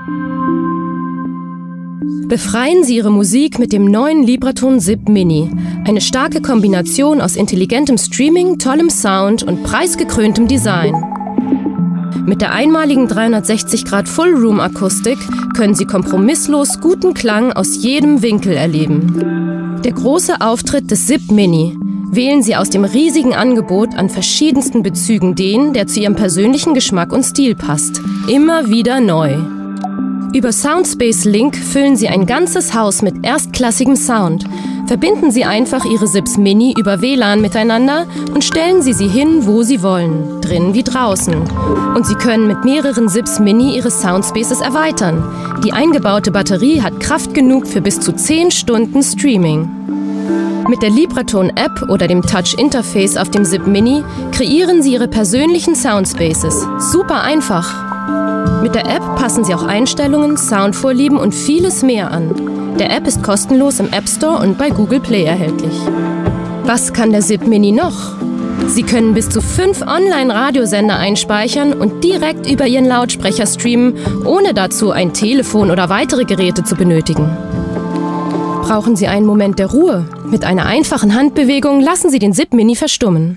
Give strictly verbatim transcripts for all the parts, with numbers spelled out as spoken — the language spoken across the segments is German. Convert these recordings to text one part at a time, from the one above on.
Befreien Sie Ihre Musik mit dem neuen Libraton Zip Mini. Eine starke Kombination aus intelligentem Streaming, tollem Sound und preisgekröntem Design. Mit der einmaligen dreihundertsechzig Grad Full-Room-Akustik können Sie kompromisslos guten Klang aus jedem Winkel erleben. Der große Auftritt des Zip Mini. Wählen Sie aus dem riesigen Angebot an verschiedensten Bezügen den, der zu Ihrem persönlichen Geschmack und Stil passt. Immer wieder neu. Über Soundspace Link füllen Sie ein ganzes Haus mit erstklassigem Sound. Verbinden Sie einfach Ihre Zips Mini über W L A N miteinander und stellen Sie sie hin, wo Sie wollen, drinnen wie draußen. Und Sie können mit mehreren Zips Mini Ihre Soundspaces erweitern. Die eingebaute Batterie hat Kraft genug für bis zu zehn Stunden Streaming. Mit der Libraton-App oder dem Touch-Interface auf dem Zip Mini kreieren Sie Ihre persönlichen Soundspaces. Super einfach! Mit der App passen Sie auch Einstellungen, Soundvorlieben und vieles mehr an. Der App ist kostenlos im App Store und bei Google Play erhältlich. Was kann der Zip Mini noch? Sie können bis zu fünf Online-Radiosender einspeichern und direkt über Ihren Lautsprecher streamen, ohne dazu ein Telefon oder weitere Geräte zu benötigen. Brauchen Sie einen Moment der Ruhe? Mit einer einfachen Handbewegung lassen Sie den Zip Mini verstummen.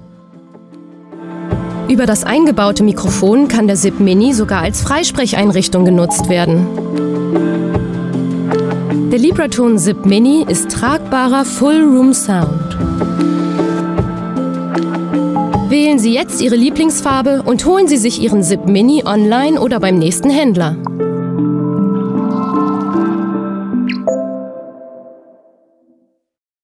Über das eingebaute Mikrofon kann der Zip Mini sogar als Freisprecheinrichtung genutzt werden. Der Libraton Zip Mini ist tragbarer Full-Room-Sound. Wählen Sie jetzt Ihre Lieblingsfarbe und holen Sie sich Ihren Zip Mini online oder beim nächsten Händler.